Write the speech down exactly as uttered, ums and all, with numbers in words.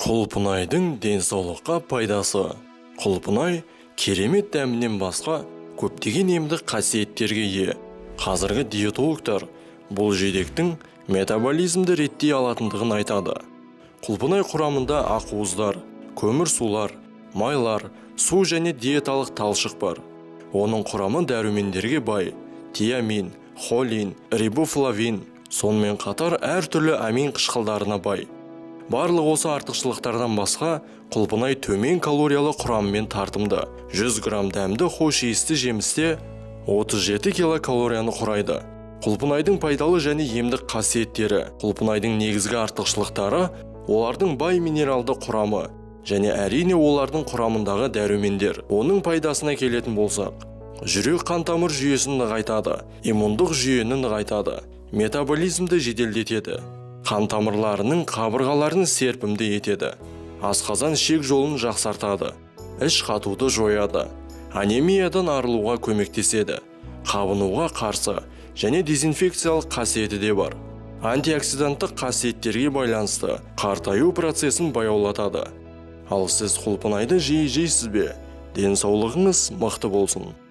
Құлпынайдың денсаулыққа пайдасы. Құлпынай керемет дәмінен басқа көптеген емдік қасиеттерге ие. Қазіргі диетологтар бұл жидектің метаболизмді реттей алатындығын айтады. Құлпынай құрамында ақуыздар, көмірсулар, майлар, су және диеталық талшық бар. Оның құрамы дәрумендерге бай: тиамин, холин, рибофлавин, сонымен қатар әртүрлі амин қышқылдарына бай. Барлық осы артықшылықтардан басқа, құлпынай төмен калориялы құрамымен тартымды. жүз грамм дәмді хош иісті жемісте отыз жеті килокалорияны құрайды. Құлпынайдың пайдалы және емдік қасиеттері. Құлпынайдың негізгі артықшылықтары олардың бай минералды құрамы және әрине олардың құрамындағы дәрумендер. Оның пайдасына келетін болсақ, жүрек қан тамыр жүйесін нығайтады, иммундық жүйені нығайтады, метаболизмді жеделдетеді, қан тамырларының қабырғаларын серпімді етеді, асқазан ішек жолын жақсартады, іш қатуды жояды, анемиядан арылуға көмектеседі, қабынуға қарсы және дезинфекциялық қасиеті де бар. Антиоксиданттық қасиеттерге байланысты қартаю процесін баяулатады. Ал сіз құлпынайды жиі жейсіз бе? Денсаулығыңыз мықты болсын.